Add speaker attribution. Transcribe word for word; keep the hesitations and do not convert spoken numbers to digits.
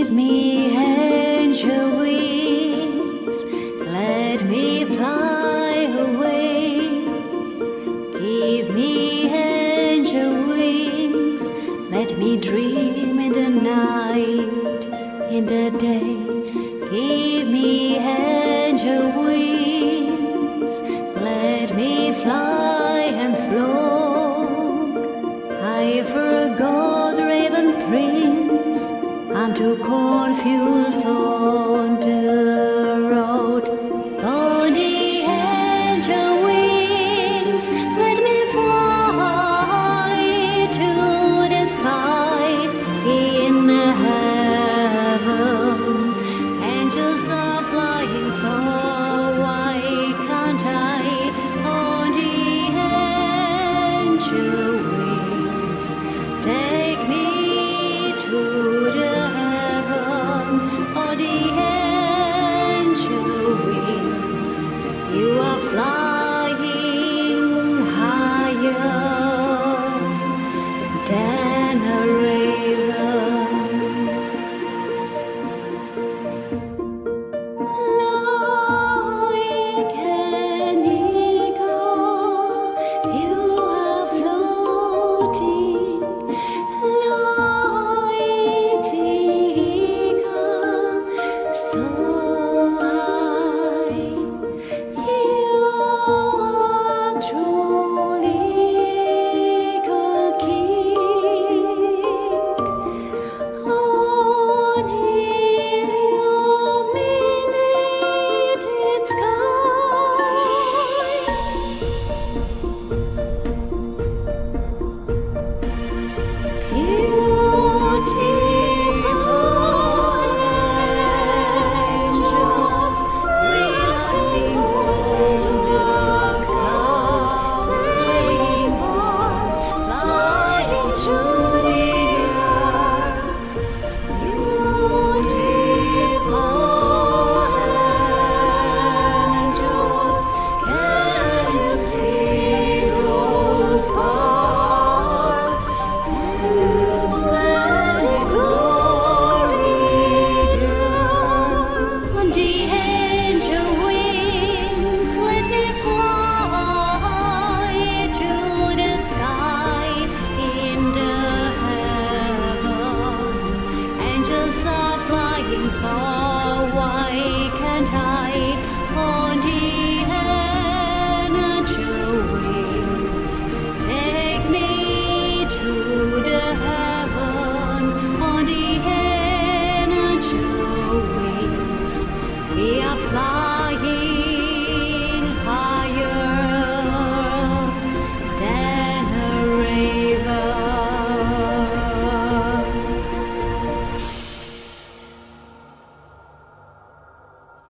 Speaker 1: Give me angel wings, let me fly away. Give me angel wings, let me dream in the night, in the day. Give me angel wings, let me fly and flow. I forgot raven prince, I'm too confused. Oh.